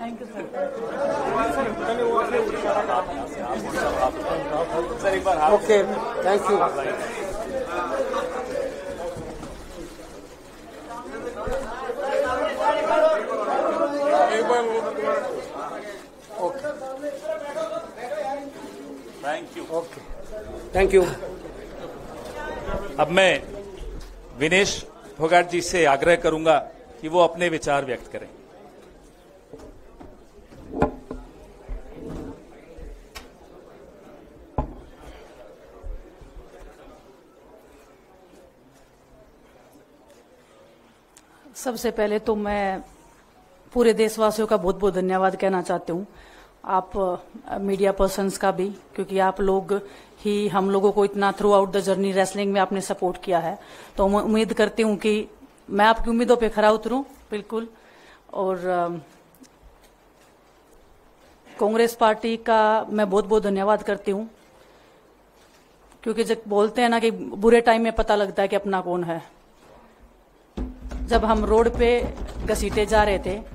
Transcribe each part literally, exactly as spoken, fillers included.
Thank you sir. Okay, thank you. Thank you. Okay, thank you. अब मैं विनेश फोगाट जी से आग्रह करूंगा कि वो अपने विचार व्यक्त करें। सबसे पहले तो मैं पूरे देशवासियों का बहुत बहुत धन्यवाद कहना चाहती हूँ, आप मीडिया पर्सन्स का भी, क्योंकि आप लोग ही हम लोगों को इतना throughout the journey wrestling में आपने सपोर्ट किया है। तो मैं उम्मीद करती हूँ कि मैं आपकी उम्मीदों पे खरा उतरूं बिल्कुल। और कांग्रेस पार्टी का मैं बहुत बहुत धन्यवाद करती हूँ, क्योंकि जब बोलते हैं ना कि बुरे टाइम में पता लगता है कि अपना कौन है। जब हम रोड पे घसीटे जा रहे थे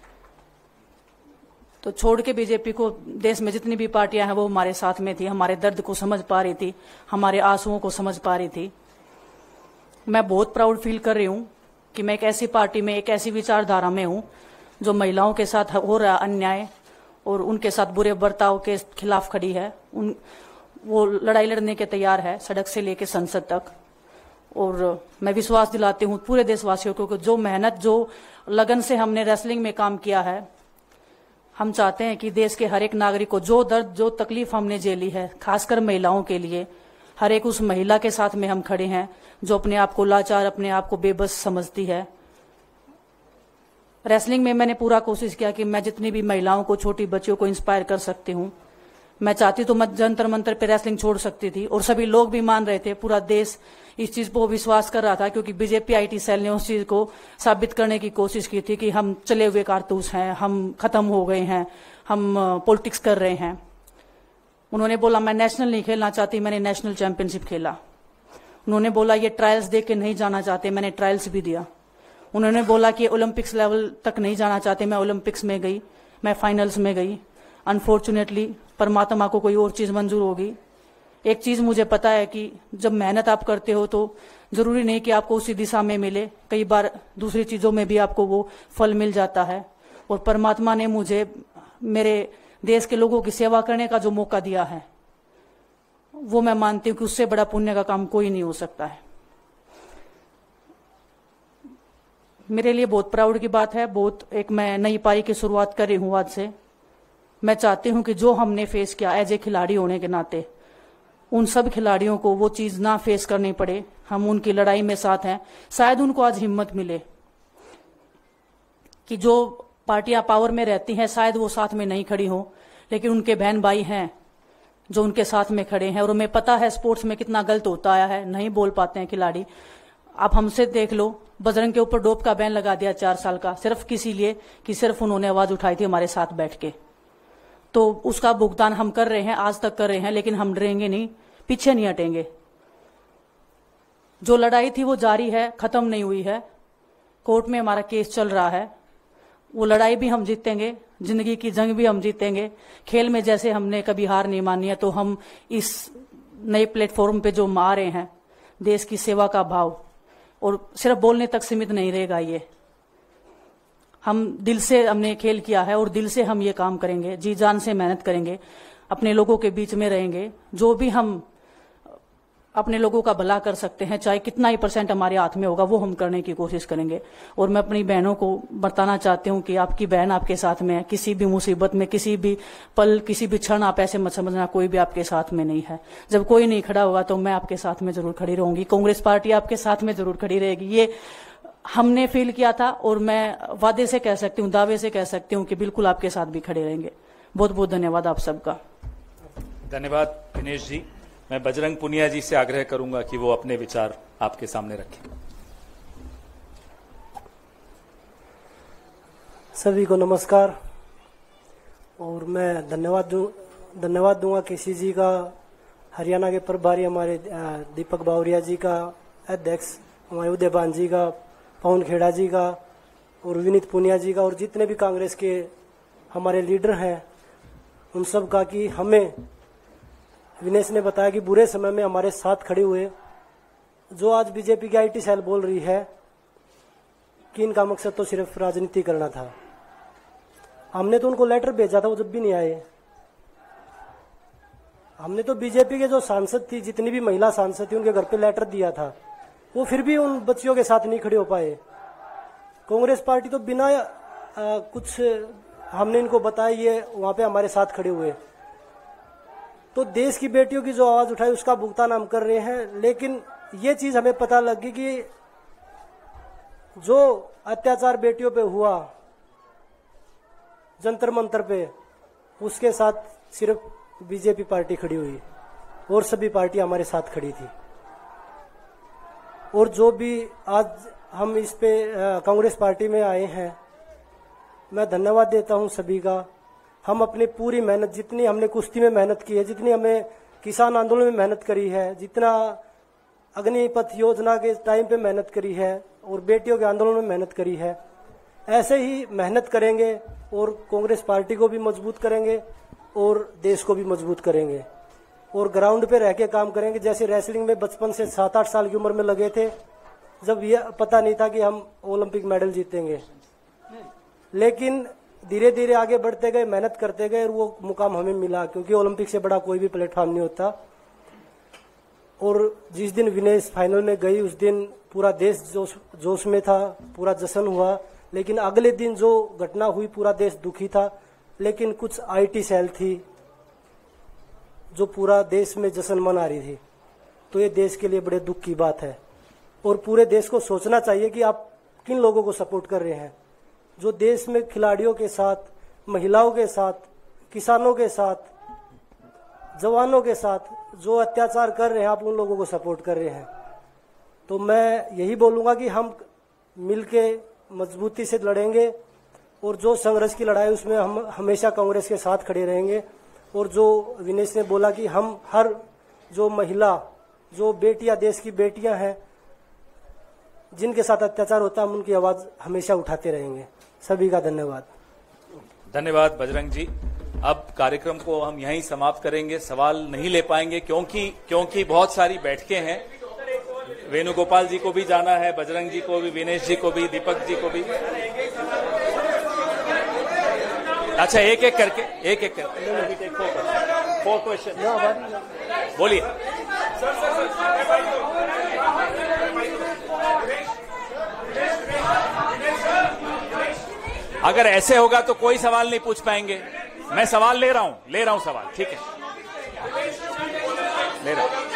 तो छोड़ के बीजेपी को देश में जितनी भी पार्टियां हैं वो हमारे साथ में थी, हमारे दर्द को समझ पा रही थी, हमारे आंसुओं को समझ पा रही थी। मैं बहुत प्राउड फील कर रही हूं कि मैं एक ऐसी पार्टी में, एक ऐसी विचारधारा में हूं जो महिलाओं के साथ हो रहा अन्याय और उनके साथ बुरे बर्ताव के खिलाफ खड़ी है। उन वो लड़ाई लड़ने के तैयार है, सड़क से लेकर संसद तक। और मैं विश्वास दिलाती हूं पूरे देशवासियों को कि जो मेहनत, जो लगन से हमने रेसलिंग में काम किया है, हम चाहते हैं कि देश के हर एक नागरिक को जो दर्द, जो तकलीफ हमने झेली है, खासकर महिलाओं के लिए, हर एक उस महिला के साथ में हम खड़े हैं जो अपने आप को लाचार, अपने आप को बेबस समझती है। रेसलिंग में मैंने पूरा कोशिश किया कि मैं जितनी भी महिलाओं को, छोटी बच्चियों को इंस्पायर कर सकती हूँ। मैं चाहती तो मैं जंतर मंतर पे रेसलिंग छोड़ सकती थी, और सभी लोग भी मान रहे थे, पूरा देश इस चीज को विश्वास कर रहा था, क्योंकि बीजेपी आईटी सेल ने उस चीज को साबित करने की कोशिश की थी कि हम चले हुए कारतूस हैं, हम खत्म हो गए हैं, हम पॉलिटिक्स कर रहे हैं। उन्होंने बोला मैं नेशनल नहीं खेलना चाहती, मैंने नेशनल चैंपियनशिप खेला। उन्होंने बोला ये ट्रायल्स दे के नहीं जाना चाहते, मैंने ट्रायल्स भी दिया। उन्होंने बोला कि ओलंपिक्स लेवल तक नहीं जाना चाहते, मैं ओलंपिक्स में गई, मैं फाइनल्स में गई। अनफॉर्चुनेटली परमात्मा को कोई और चीज मंजूर होगी। एक चीज मुझे पता है कि जब मेहनत आप करते हो तो जरूरी नहीं कि आपको उसी दिशा में मिले, कई बार दूसरी चीजों में भी आपको वो फल मिल जाता है। और परमात्मा ने मुझे मेरे देश के लोगों की सेवा करने का जो मौका दिया है, वो मैं मानती हूँ कि उससे बड़ा पुण्य का काम कोई नहीं हो सकता है। मेरे लिए बहुत प्राउड की बात है। बहुत एक मैं नई पारी की शुरुआत कर रही हूँ आज से। मैं चाहती हूं कि जो हमने फेस किया एज ए खिलाड़ी होने के नाते, उन सब खिलाड़ियों को वो चीज ना फेस करनी पड़े। हम उनकी लड़ाई में साथ हैं। शायद उनको आज हिम्मत मिले कि जो पार्टियां पावर में रहती हैं शायद वो साथ में नहीं खड़ी हो, लेकिन उनके बहन भाई हैं जो उनके साथ में खड़े हैं। और हमें पता है स्पोर्ट्स में कितना गलत होता आया है, नहीं बोल पाते हैं खिलाड़ी। आप हमसे देख लो, बजरंग के ऊपर डोप का बैन लगा दिया चार साल का, सिर्फ किसी लिए कि सिर्फ उन्होंने आवाज उठाई थी हमारे साथ बैठ के। तो उसका भुगतान हम कर रहे हैं, आज तक कर रहे हैं, लेकिन हम डरेंगे नहीं, पीछे नहीं हटेंगे। जो लड़ाई थी वो जारी है, खत्म नहीं हुई है। कोर्ट में हमारा केस चल रहा है, वो लड़ाई भी हम जीतेंगे, जिंदगी की जंग भी हम जीतेंगे। खेल में जैसे हमने कभी हार नहीं मानी है, तो हम इस नए प्लेटफॉर्म पे जो आ रहे हैं, देश की सेवा का भाव, और सिर्फ बोलने तक सीमित नहीं रहेगा। ये हम दिल से हमने खेल किया है और दिल से हम ये काम करेंगे, जी जान से मेहनत करेंगे, अपने लोगों के बीच में रहेंगे। जो भी हम अपने लोगों का भला कर सकते हैं, चाहे कितना ही परसेंट हमारे हाथ में होगा, वो हम करने की कोशिश करेंगे। और मैं अपनी बहनों को बताना चाहती हूँ कि आपकी बहन आपके साथ में है। किसी भी मुसीबत में, किसी भी पल, किसी भी क्षण आप ऐसे मत समझना कोई भी आपके साथ में नहीं है। जब कोई नहीं खड़ा होगा तो मैं आपके साथ में जरूर खड़ी रहूंगी, कांग्रेस पार्टी आपके साथ में जरूर खड़ी रहेगी। ये हमने फील किया था और मैं वादे से कह सकती हूँ, दावे से कह सकती हूँ कि बिल्कुल आपके साथ भी खड़े रहेंगे। बहुत बहुत धन्यवाद आप सबका। धन्यवाद दिनेश जी। मैं बजरंग पुनिया जी से आग्रह करूंगा कि वो अपने विचार आपके सामने रखें। सभी को नमस्कार। और मैं धन्यवाद दूं धन्यवाद दूंगा केसी जी का, हरियाणा के प्रभारी हमारे दीपक बावरिया जी का, अध्यक्ष हमारे उदयभान जी का, पवन खेड़ा जी का और विनीत पुनिया जी का, और जितने भी कांग्रेस के हमारे लीडर हैं, उन सब का कि हमें, विनेश ने बताया कि बुरे समय में हमारे साथ खड़े हुए। जो आज बीजेपी की आईटी सेल बोल रही है कि इनका मकसद तो सिर्फ राजनीति करना था, हमने तो उनको लेटर भेजा था, वो जब भी नहीं आए। हमने तो बीजेपी के जो सांसद थी, जितनी भी महिला सांसद थी, उनके घर पे लेटर दिया था, वो फिर भी उन बच्चियों के साथ नहीं खड़े हो पाए। कांग्रेस पार्टी तो बिना आ, कुछ हमने इनको बताया, ये वहां पे हमारे साथ खड़े हुए। तो देश की बेटियों की जो आवाज उठाई उसका भुगतान हम कर रहे हैं। लेकिन ये चीज हमें पता लगी कि जो अत्याचार बेटियों पे हुआ जंतर मंतर पे, उसके साथ सिर्फ बीजेपी पार्टी खड़ी हुई और सभी पार्टी हमारे साथ खड़ी थी। और जो भी आज हम इस पे कांग्रेस पार्टी में आए हैं, मैं धन्यवाद देता हूं सभी का। हम अपनी पूरी मेहनत, जितनी हमने कुश्ती में मेहनत की है, जितनी हमें किसान आंदोलन में मेहनत करी है, जितना अग्निपथ योजना के टाइम पे मेहनत करी है और बेटियों के आंदोलन में मेहनत करी है, ऐसे ही मेहनत करेंगे और कांग्रेस पार्टी को भी मजबूत करेंगे और देश को भी मजबूत करेंगे और ग्राउंड पे रह के काम करेंगे। जैसे रेसलिंग में बचपन से सात आठ साल की उम्र में लगे थे, जब ये पता नहीं था कि हम ओलंपिक मेडल जीतेंगे, लेकिन धीरे धीरे आगे बढ़ते गए, मेहनत करते गए और वो मुकाम हमें मिला, क्योंकि ओलंपिक से बड़ा कोई भी प्लेटफॉर्म नहीं होता। और जिस दिन विनेश फाइनल में गई, उस दिन पूरा देश जोश जोश में था, पूरा जश्न हुआ। लेकिन अगले दिन जो घटना हुई, पूरा देश दुखी था। लेकिन कुछ आईटी सेल थी जो पूरा देश में जश्न मना रही थी, तो ये देश के लिए बड़े दुख की बात है। और पूरे देश को सोचना चाहिए कि आप किन लोगों को सपोर्ट कर रहे हैं। जो देश में खिलाड़ियों के साथ, महिलाओं के साथ, किसानों के साथ, जवानों के साथ जो अत्याचार कर रहे हैं, आप उन लोगों को सपोर्ट कर रहे हैं। तो मैं यही बोलूंगा कि हम मिलके मजबूती से लड़ेंगे और जो संघर्ष की लड़ाई उसमें हम हमेशा कांग्रेस के साथ खड़े रहेंगे। और जो विनेश ने बोला कि हम हर जो महिला, जो बेटियां, देश की बेटियां हैं जिनके साथ अत्याचार होता है, हम उनकी आवाज हमेशा उठाते रहेंगे। सभी का धन्यवाद। धन्यवाद बजरंग जी। अब कार्यक्रम को हम यहीं समाप्त करेंगे, सवाल नहीं ले पाएंगे क्योंकि क्योंकि बहुत सारी बैठकें हैं। वेणुगोपाल जी को भी जाना है, बजरंग जी को भी, विनेश जी को भी, दीपक जी को भी। अच्छा, एक एक करके एक एक करके फोर क्वेश्चन बोलिए। अगर ऐसे होगा तो कोई सवाल नहीं पूछ पाएंगे। मैं सवाल ले रहा हूं ले रहा हूं सवाल, ठीक है, ले रहा हूं।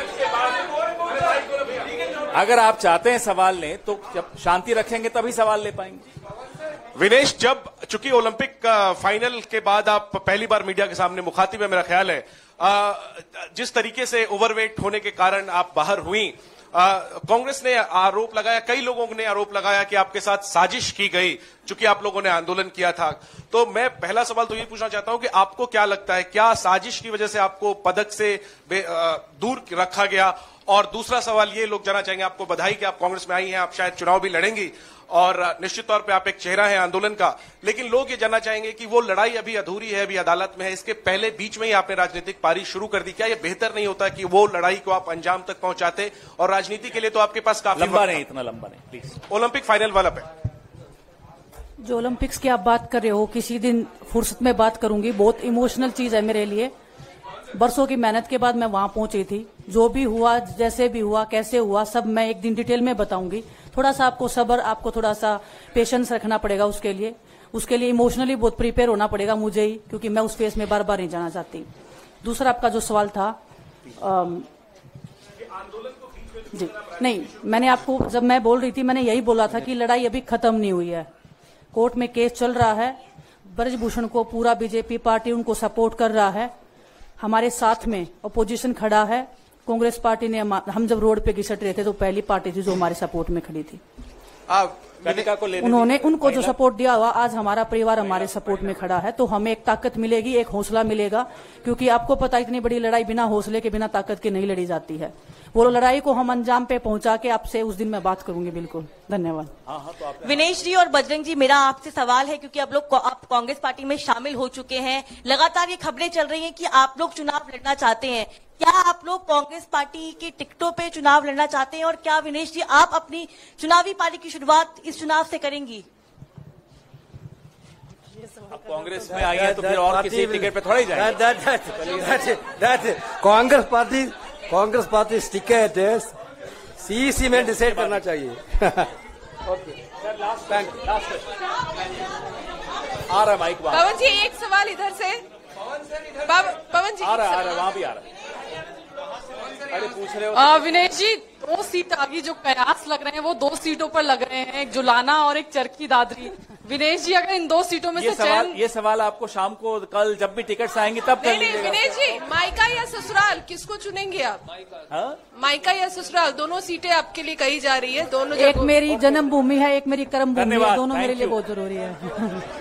अगर आप चाहते हैं सवाल लें तो जब शांति रखेंगे तभी सवाल ले पाएंगे। विनेश, जब चूंकि ओलंपिक फाइनल के बाद आप पहली बार मीडिया के सामने मुखातिब है, मेरा ख्याल है, आ, जिस तरीके से ओवरवेट होने के कारण आप बाहर हुई, कांग्रेस ने आरोप लगाया, कई लोगों ने आरोप लगाया कि आपके साथ साजिश की गई, चूंकि आप लोगों ने आंदोलन किया था। तो मैं पहला सवाल तो ये पूछना चाहता हूं कि आपको क्या लगता है, क्या साजिश की वजह से आपको पदक से दूर रखा गया? और दूसरा सवाल ये लोग जानना चाहेंगे, आपको बधाई कि आप कांग्रेस में आई हैं, आप शायद चुनाव भी लड़ेंगी और निश्चित तौर पे आप एक चेहरा है आंदोलन का, लेकिन लोग ये जानना चाहेंगे कि वो लड़ाई अभी अधूरी है, अभी अदालत में है, इसके पहले बीच में ही आपने राजनीतिक पारी शुरू कर दी। क्या ये बेहतर नहीं होता कि वो लड़ाई को आप अंजाम तक पहुंचाते? और राजनीति के लिए तो आपके पास काफी लंबा नहीं, इतना लंबा नहीं प्लीज। ओलंपिक फाइनल वाला पे जो ओलंपिक्स की आप बात कर रहे हो, किसी दिन फुर्सत में बात करूंगी। बहुत इमोशनल चीज है मेरे लिए। बरसों की मेहनत के बाद मैं वहां पहुंची थी। जो भी हुआ, जैसे भी हुआ, कैसे हुआ, सब मैं एक दिन डिटेल में बताऊंगी। थोड़ा सा आपको सब्र, आपको थोड़ा सा पेशेंस रखना पड़ेगा उसके लिए। उसके लिए इमोशनली बहुत प्रिपेयर होना पड़ेगा मुझे ही, क्योंकि मैं उस फेस में बार बार नहीं जाना चाहती। दूसरा आपका जो सवाल था, आम, जी नहीं, मैंने आपको, जब मैं बोल रही थी, मैंने यही बोला था कि लड़ाई अभी खत्म नहीं हुई है। कोर्ट में केस चल रहा है। ब्रजभूषण को पूरा बीजेपी पार्टी उनको सपोर्ट कर रहा है। हमारे साथ में अपोजिशन खड़ा है। कांग्रेस पार्टी ने, हम जब रोड पे घिसट रहे थे तो पहली पार्टी थी जो हमारे सपोर्ट में खड़ी थी। को उन्होंने उनको जो सपोर्ट दिया हुआ, आज हमारा परिवार हमारे सपोर्ट में खड़ा है, तो हमें एक ताकत मिलेगी, एक हौसला मिलेगा। क्योंकि आपको पता, इतनी बड़ी लड़ाई बिना हौसले के, बिना ताकत के नहीं लड़ी जाती है। वो लड़ाई को हम अंजाम पे पहुंचा के आपसे उस दिन मैं बात करूंगी। बिल्कुल, धन्यवाद। हाँ हाँ तो आप विनेश जी और बजरंग जी, मेरा आपसे सवाल है, क्योंकि आप लोग आप कांग्रेस पार्टी में शामिल हो चुके हैं, लगातार ये खबरें चल रही हैं कि आप लोग चुनाव लड़ना चाहते हैं। क्या आप लोग कांग्रेस पार्टी के टिकटों पे चुनाव लड़ना चाहते हैं, और क्या विनेश जी आप अपनी चुनावी पारी की शुरुआत इस चुनाव से करेंगी? अब कांग्रेस में आई है तो फिर और किसी टिकट पे थोड़ा ही जाएंगे। Congress party Congress party ticket CEC में डिसाइड करना चाहिए। ओके सर, लास्ट लास्ट आ रहा है माइक। पवन जी एक सवाल इधर से। पवन जी आ रहा आ रहा वहां भी आ रहा है। अरे पूछ रहे हो आ, विनेश जी, दो सीट आगे जो कयास लग रहे हैं वो दो सीटों पर लग रहे हैं, एक जुलाना और एक चरखी दादरी। विनेश जी अगर इन दो सीटों में ये से सवाल चयन... ये सवाल आपको शाम को कल जब भी टिकट्स आएंगे तब कर नहीं नहीं लीजिएगा। विनेश जी, मायका या ससुराल किसको चुनेंगे आप? हाँ? मायका या ससुराल दोनों सीटें आपके लिए कही जा रही है। दोनों एक मेरी जन्मभूमि है, एक मेरी कर्मभूमि है, धन्यवाद, दोनों thank मेरे लिए you। बहुत जरूरी है।